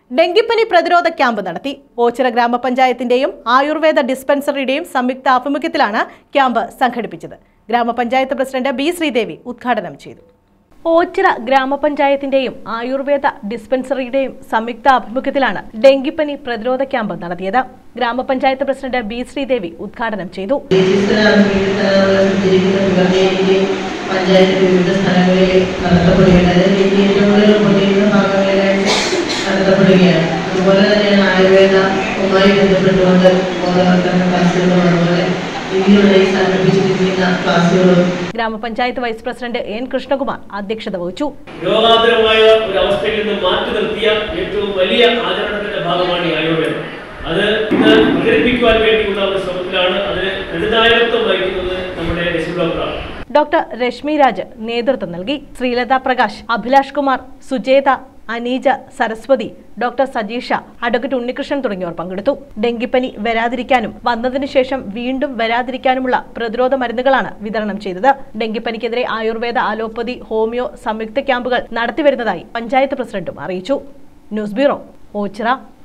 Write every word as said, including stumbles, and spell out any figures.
ഡെങ്കിപ്പനി പ്രതിരോധ ക്യാമ്പ് നടത്തി. ഓച്ചിറ ഗ്രാമപഞ്ചായത്തിന്റെയും ആയുർവേദ ഡിസ്പെൻസറിയുടെയും സംയുക്ത ആഭിമുഖ്യത്തിലാണ് ക്യാമ്പ് സംഘടിപ്പിച്ചത്. ഗ്രാമപഞ്ചായത്ത് പ്രസിഡന്റ് ബി ശ്രീദേവി ഉദ്ഘാടനം ചെയ്തു. ഓച്ചിറ ഗ്രാമപഞ്ചായത്തിന്റെയും ആയുർവേദ ഡിസ്പെൻസറിയുടെയും സംയുക്ത ആഭിമുഖ്യത്തിലാണ് ഡെങ്കിപ്പനി പ്രതിരോധ ക്യാമ്പ് നടത്തിയത്. ഗ്രാമപഞ്ചായത്ത് പ്രസിഡന്റ് ബി ശ്രീദേവി ഉദ്ഘാടനം ചെയ്തു. പഞ്ചായത്ത് വിവിധ സ്ഥലങ്ങളിൽ നടത്തപ്പെടുകയാണ്. നടത്തപ്പെടുകയാണ് അതുപോലെ തന്നെയാണ് ആയുർവേദവുമായി ബന്ധപ്പെട്ടുകൊണ്ട് ബോധവൽക്കരണ ക്ലാസുകളും അതുപോലെ രീതിയിലൂടെ സംഘടിപ്പിച്ചിരിക്കുന്ന ക്ലാസുകളും. ഗ്രാമപഞ്ചായത്ത് വൈസ് പ്രസിഡന്റ് എൻ കൃഷ്ണകുമാർ അധ്യക്ഷത വഹിച്ചു. രോഗാതുരമായ ഒരു അവസ്ഥയിൽ നിന്ന് മാറ്റി നിർത്തിയ ഏറ്റവും വലിയ ആചരണത്തിന്റെ ഭാഗമാണ് ഈ ആയുർവേദം. അത് ഇന്ന് പ്രചരിപ്പിക്കുവാൻ വേണ്ടിയുള്ള ഒരു ശ്രമത്തിലാണ്. അതിന് നിർണായകത്വം വഹിക്കുന്നത് നമ്മുടെ രശ്മി ഡോക്ടറാണ്. ഡോക്ടർ രശ്മി രാജ് നേതൃത്വം നൽകി. ശ്രീലത പ്രകാശ്, അഭിലാഷ് കുമാർ, സുജേത, അനീജ, സരസ്വതി, ഡോക്ടർ സജീഷ, അഡ്വക്കേറ്റ് ഉണ്ണികൃഷ്ണൻ തുടങ്ങിയവർ പങ്കെടുത്തു. ഡെങ്കിപ്പനി വരാതിരിക്കാനും വന്നതിനു ശേഷം വീണ്ടും വരാതിരിക്കാനുമുള്ള പ്രതിരോധ മരുന്നുകളാണ് വിതരണം ചെയ്തത്. ഡെങ്കിപ്പനിക്കെതിരെ ആയുർവേദ, അലോപ്പതി, ഹോമിയോ സംയുക്ത ക്യാമ്പുകൾ നടത്തിവരുന്നതായി പഞ്ചായത്ത് പ്രസിഡന്റും അറിയിച്ചു. News bureau, Ochira.